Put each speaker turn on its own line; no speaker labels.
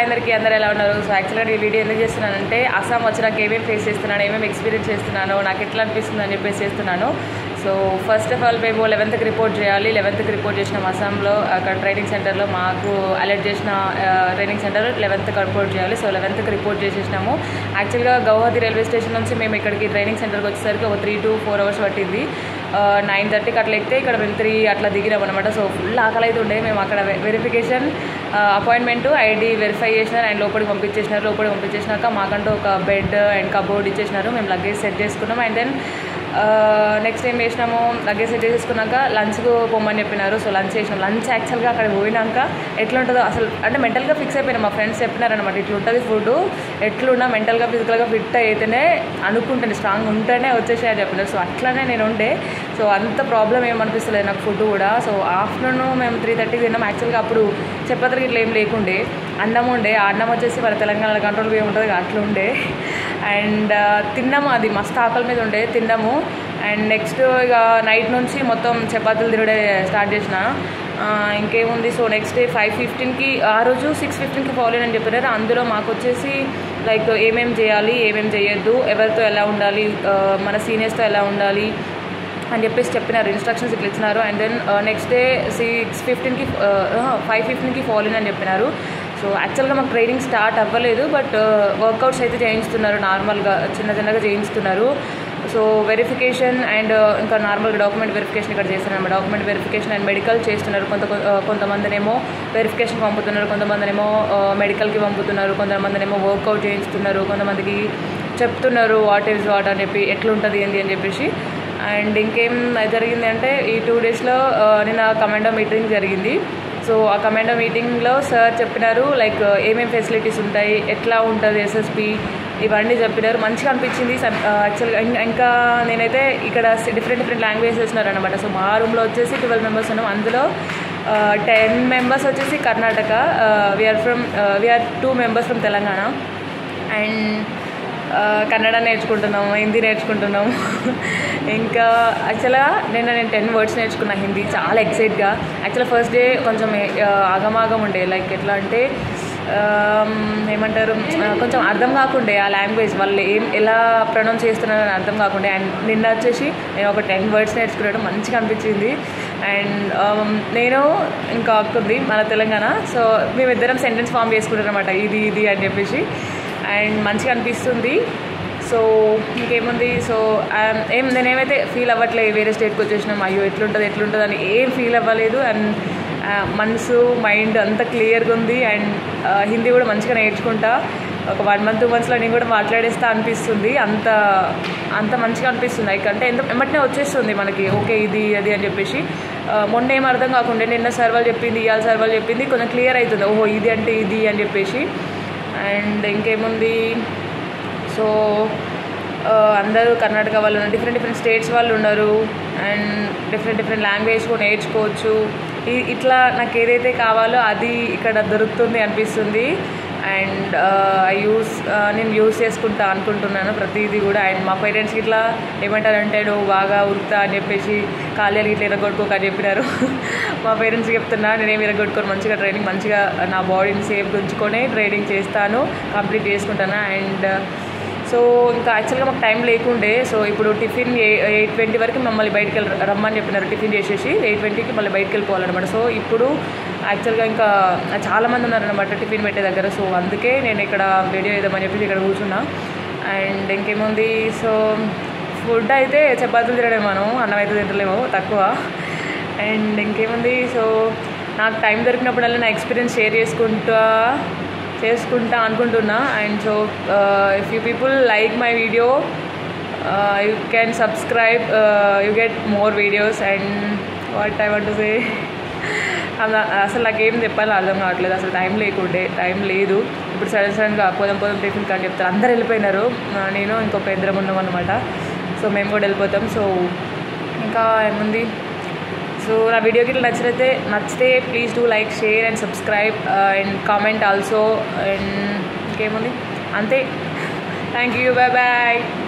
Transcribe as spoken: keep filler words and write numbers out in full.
అందరికీ అందరూ ఎలా ఉన్నారు? సో యాక్చువల్గా ఈ వీడియో ఎందుకు చేస్తున్నానంటే అస్సాం వచ్చినాక ఏమేమి ఫేస్ చేస్తున్నాను, ఏమేమి ఎక్స్పీరియన్స్ చేస్తున్నాను, నాకు ఎట్లా అనిపిస్తుంది అని చెప్పేసి చేస్తున్నాను. సో ఫస్ట్ ఆఫ్ ఆల్ మేము లెవెన్త్కి రిపోర్ట్ చేయాలి. లెవెన్త్కి రిపోర్ట్ చేసినాం అస్సాంలో, అక్కడ ట్రైనింగ్ సెంటర్లో మాకు అలర్ట్ చేసిన ట్రైనింగ్ సెంటర్ లెవెన్త్కి రిపోర్ట్ చేయాలి. సో లెవెన్త్కి రిపోర్ట్ చేసేసినాము. యాక్చువల్గా గౌహతి రైల్వే స్టేషన్ నుంచి మేము ఇక్కడికి ట్రైనింగ్ సెంటర్కి వచ్చేసరికి ఒక త్రీ టు ఫోర్ అవర్స్ పట్టింది. నైన్ థర్టీకి అట్లా ఎక్కితే ఇక్కడ మేము త్రీ అట్లా దిగినాం అనమాట. సో ఫుల్ ఆకలి అయితే ఉండే. మేము అక్కడ వెరిఫికేషన్ అపాయింట్మెంట్ ఐడి వెరిఫై చేసినారు అండ్ లోపలికి పంపించేసినారు. లోపలికి పంపించేసినాక మాకంటూ ఒక బెడ్ అండ్ కబోర్డ్ ఇచ్చేసినారు. మేము లగేజ్ సెట్ చేసుకున్నాం. అండ్ దెన్ నెక్స్ట్ ఏం చేసినాము, లగేజ్ సెట్ చేసుకున్నాక లంచ్కు పొమ్మని చెప్పినారు. సో లంచ్ చేసినాం. లంచ్ యాక్చువల్గా అక్కడ పోయినాక ఎట్లా ఉంటుందో అసలు అంటే మెంటల్గా ఫిక్స్ అయిపోయినా. మా ఫ్రెండ్స్ చెప్పినారనమాట, ఇట్లా ఉంటుంది ఫుడ్, ఎట్లున్నా మెంటల్గా ఫిజికల్గా ఫిట్ అయితేనే అనుకుంటాను, స్ట్రాంగ్ ఉంటేనే వచ్చేసాయని చెప్పినారు. సో అట్లానే నేను ఉండే. సో అంత ప్రాబ్లం ఏమనిపిస్తలేదు నాకు ఫుడ్ కూడా. సో ఆఫ్టర్నూన్ మేము త్రీ థర్టీకి తిన్నాం. యాక్చువల్గా అప్పుడు చపాతీకి ఇట్లా ఏం లేకుండే, అన్నం ఉండే. ఆ అన్నం వచ్చేసి మన తెలంగాణలో కంట్రోల్ బియ్యం ఉంటుంది అట్లా ఉండే. అండ్ తిన్నాము, అది మస్తు ఆకలి మీద ఉండే, తిన్నాము. అండ్ నెక్స్ట్ ఇక నైట్ నుంచి మొత్తం చపాతీలు తినడే స్టార్ట్ చేసిన. ఇంకేముంది, సో నెక్స్ట్ డే ఫైవ్ ఫిఫ్టీన్కి ఆ రోజు సిక్స్ ఫిఫ్టీన్కి ఫాలో అని చెప్పినారు. అందులో మాకు వచ్చేసి లైక్ ఏమేమి చేయాలి, ఏమేమి చేయొద్దు, ఎవరితో ఎలా ఉండాలి, మన సీనియర్స్తో ఎలా ఉండాలి అని చెప్పేసి చెప్పినారు. ఇన్స్ట్రక్షన్స్ ఇట్లా ఇచ్చినారు. And then next day six ఫిఫ్టీన్కి ఫైవ్ ఫిఫ్టీన్కి ఫాలో అని చెప్పినారు. సో యాక్చువల్గా మాకు ట్రైనింగ్ స్టార్ట్ అవ్వలేదు, బట్ వర్కౌట్స్ అయితే చేయించుతున్నారు, నార్మల్గా చిన్న చిన్నగా చేయించుతున్నారు. సో వెరిఫికేషన్ అండ్ ఇంకా నార్మల్గా డాక్యుమెంట్ వెరిఫికేషన్ ఇక్కడ చేస్తున్నారు. డాక్యుమెంట్ వెరిఫికేషన్ అండ్ మెడికల్ చేస్తున్నారు. కొంత కొంతమందినేమో వెరిఫికేషన్ పంపుతున్నారు, కొంతమందినేమో మెడికల్కి పంపుతున్నారు, కొంతమందినేమో వర్కౌట్ చేయించుతున్నారు, కొంతమందికి చెప్తున్నారు వాట్ ఈజ్ వాట్ అని చెప్పి, ఎట్లుంటుంది ఏంటి అని చెప్పేసి. అండ్ ఇంకేం జరిగింది అంటే ఈ టూ డేస్లో నిన్న కమాండో మీటింగ్ జరిగింది. సో ఆ కమాండో మీటింగ్లో సార్ చెప్పినారు లైక్ ఏమేమి ఫెసిలిటీస్ ఉంటాయి, ఎట్లా ఉంటుంది ఎస్ఎస్పి, ఇవన్నీ చెప్పినారు. మంచిగా అనిపించింది యాక్చువల్గా. ఇంకా నేనైతే ఇక్కడ డిఫరెంట్ డిఫరెంట్ లాంగ్వేజెస్ వేసినారనమాట. సో మా రూమ్లో వచ్చేసి ట్వెల్వ్ మెంబర్స్ ఉన్నాం. అందులో టెన్ మెంబర్స్ వచ్చేసి Karnataka, we're from we're two members from Telangana. And Kannada నేర్చుకుంటున్నాము, హిందీ నేర్చుకుంటున్నాము. ఇంకా యాక్చువల్గా నేను నేను టెన్ వర్డ్స్ నేర్చుకున్నా హిందీ, చాలా ఎక్సైట్గా. యాక్చువల్గా ఫస్ట్ డే కొంచెం ఆగమాగం ఉండే, లైక్ ఎట్లా అంటే ఏమంటారు, కొంచెం అర్థం కాకుండే ఆ లాంగ్వేజ్, వాళ్ళు ఏం ఎలా ప్రొనౌన్స్ చేస్తున్నారని అర్థం కాకుండే. అండ్ నిన్న వచ్చేసి నేను ఒక టెన్ వర్డ్స్ నేర్చుకున్నాడు, మంచిగా అనిపించింది. అండ్ నేను ఇంకా అక్కుంది మన తెలంగాణ. సో మేమిద్దరం సెంటెన్స్ ఫామ్ చేసుకుంటాం అనమాట, ఇది ఇది అని చెప్పేసి. అండ్ మంచిగా అనిపిస్తుంది. సో ఇంకేముంది, సో ఏం నేనేమైతే ఫీల్ అవ్వట్లేదు వేరే స్టేట్కి వచ్చేసినాం, అయ్యో ఎట్లుంటుంది ఎట్లుంటుంది అని ఏం ఫీల్ అవ్వలేదు. అండ్ మనసు మైండ్ అంత క్లియర్గా ఉంది. అండ్ హిందీ కూడా మంచిగా నేర్చుకుంటా, ఒక వన్ మంత్ టూ మంత్స్లో నేను కూడా మాట్లాడేస్తా అనిపిస్తుంది. అంత అంత మంచిగా అనిపిస్తుంది. లైక్ అంటే ఎంత వెంటనే వచ్చేస్తుంది మనకి, ఓకే ఇది అది అని చెప్పేసి. మొన్న ఏం అర్థం కాకుండా నిన్న సార్ వాళ్ళు చెప్పింది, ఇవాళ సార్ వాళ్ళు చెప్పింది కొంచెం క్లియర్ అవుతుంది, ఓహో ఇది అంటే ఇది అని చెప్పేసి. అండ్ ఇంకేముంది, సో అందరూ కర్ణాటక వాళ్ళు ఉన్నారు, డిఫరెంట్ డిఫరెంట్ స్టేట్స్ వాళ్ళు ఉన్నారు. అండ్ డిఫరెంట్ డిఫరెంట్ లాంగ్వేజ్ కూడా నేర్చుకోవచ్చు. ఇట్లా నాకు ఏదైతే కావాలో అది ఇక్కడ దొరుకుతుంది అనిపిస్తుంది. అండ్ ఐ యూస్ నేను యూస్ చేసుకుంటా అనుకుంటున్నాను ప్రతిదీ కూడా. అండ్ మా పేరెంట్స్కి ఇట్లా ఏమంటారంటే నువ్వు బాగా ఉరుకుతా అని చెప్పేసి కాలేజీలు ఇట్లా ఇరగొట్టుకోక అని చెప్పినారు. మా పేరెంట్స్కి చెప్తున్నా నేనేమి ఇరగొట్టుకొని మంచిగా ట్రైనింగ్, మంచిగా నా బాడీని సేఫ్గా ఉంచుకొని ట్రైనింగ్ చేస్తాను, కంప్లీట్ చేసుకుంటాను. అండ్ సో ఇంకా యాక్చువల్గా మాకు టైం లేకుండే. సో ఇప్పుడు టిఫిన్ ఎయిట్ ట్వంటీ వరకు మమ్మల్ని బయటకు వెళ్ళి రమ్మని చెప్పినారు, టిఫిన్ చేసేసి ఎయిట్ ట్వంటీకి మళ్ళీ బయటకు వెళ్ళిపోవాలన్నమాట. సో ఇప్పుడు యాక్చువల్గా ఇంకా చాలామంది ఉన్నారనమాట టిఫిన్ పెట్టే దగ్గర. సో అందుకే నేను ఇక్కడ వీడియో వేద్దామని చెప్పేసి ఇక్కడ కూర్చున్నా. అండ్ ఇంకేముంది, సో ఫుడ్ అయితే చపాతీలు తినడం, మనం అన్నం అయితే తింటలేము తక్కువ. అండ్ ఇంకేముంది, సో నాకు టైం దొరికినప్పుడల్లా నా ఎక్స్పీరియన్స్ షేర్ చేసుకుంటా చేసుకుంటా అనుకుంటున్నా. And so if you people like my video you can subscribe, you get more videos. And what I want to say, అసలు నాకేం చెప్పాలో అర్థం కావట్లేదు, అసలు టైం లేకుండే, టైం లేదు. ఇప్పుడు సడన్ సడన్గా పోదాం పోదాం టిఫిన్ కానీ చెప్తారు, అందరు వెళ్ళిపోయినారు, నేను ఇంకొక ఇద్దరం ఉన్నాం అనమాట. సో మేము కూడా వెళ్ళిపోతాం. సో ఇంకా ఏముంది, సో నా వీడియోకి ఇట్లా నచ్చితే నచ్చితే please do like, share and subscribe and comment also. And ఇంకేముంది, అంతే. Thank you, bye bye.